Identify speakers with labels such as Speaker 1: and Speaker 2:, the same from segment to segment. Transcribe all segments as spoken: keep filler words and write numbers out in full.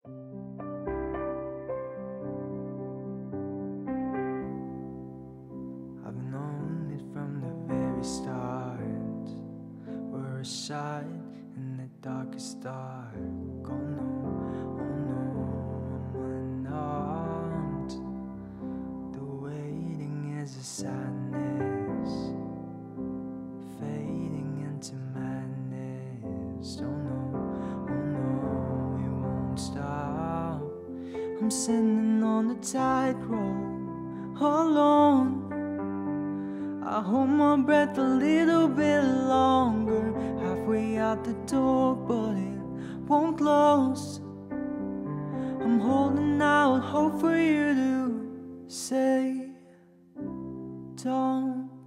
Speaker 1: I've known it from the very start. We're a shot in the darkest dark. Oh no, oh no, I'm unarmed. The waiting is a sadness, fading into madness. Oh no, oh no, we won't stop. I'm sitting on the tightrope alone. I hold my breath a little bit longer, halfway out the door, but it won't close. I'm holding out hope for you to say, don't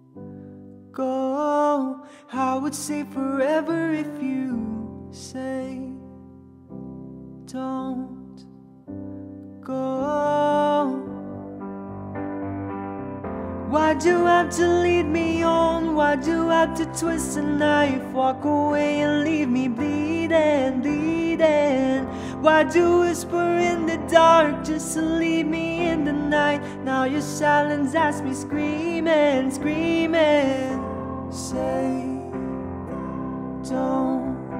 Speaker 1: go. I would say forever if you say, don't go. Why'd you have to lead me on? Why'd you have to twist a knife? Walk away and leave me bleeding, bleeding. Why'd you whisper in the dark just to leave me in the night? Now your silence has me screaming, screaming. Say, don't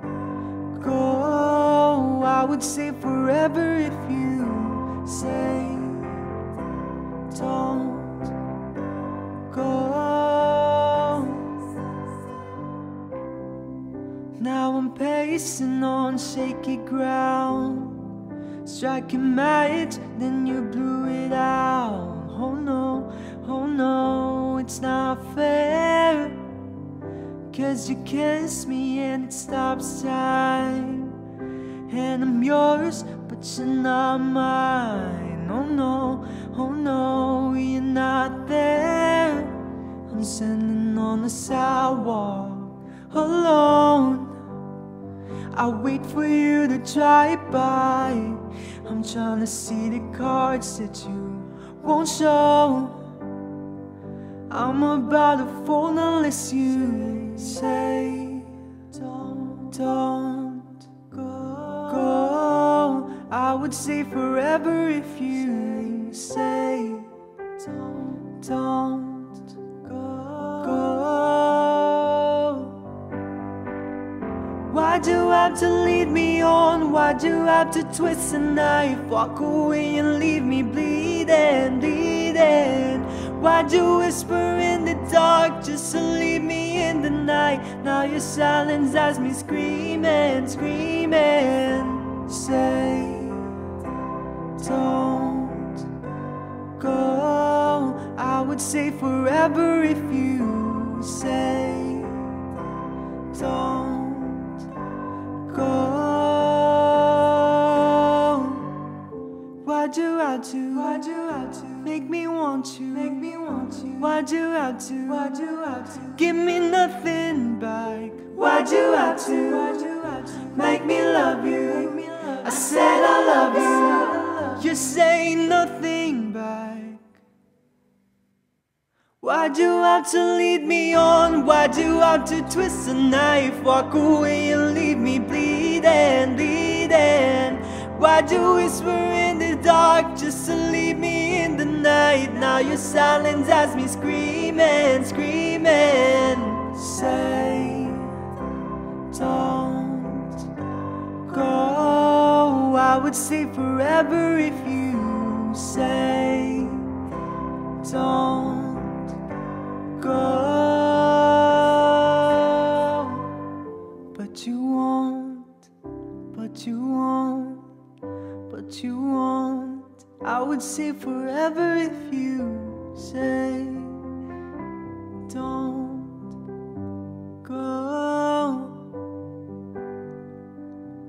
Speaker 1: go. I would say forever if you say, don't go. Now I'm pacing on shaky ground, striking a match, then you blew it out. Oh no, oh no, it's not fair, 'cause you kiss me and it stops time, and I'm yours, but you're not mine. Oh no, oh no, you're not there. I'm standing on the sidewalk alone. I wait for you to drive by. I'm trying to see the cards that you won't show. I'm about to fold unless you say, don't, don't go, go. I would say forever if you say, don't, don't go, go. Why'd you have to lead me on? Why'd you have to twist a knife? Walk away and leave me bleeding, bleeding. Why'd you whisper in the dark just to leave me in the night? Now your silence has me screaming, screaming. Say, don't go. I would say forever if you say, don't go. Why'd you have to, why'd you have to make me want you, make me want you? Why'd you have to, why'd you have to give me nothing back? Why'd you have to, why'd you have to make me love you? Make me love you. I said I love you, you say nothing back. Why'd you have to lead me on? Why'd you have to twist a knife? Walk away and leave me bleeding, bleeding. Why'd you whisper in the dark just to leave me in the night? Now your silence has me screaming, screaming. Say, don't go. I would say forever if you say, don't go. But you won't, but you won't, but you won't. I would say forever if you say, don't go.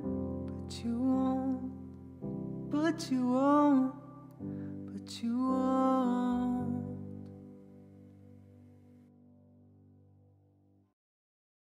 Speaker 1: But you won't, but you won't, but you won't.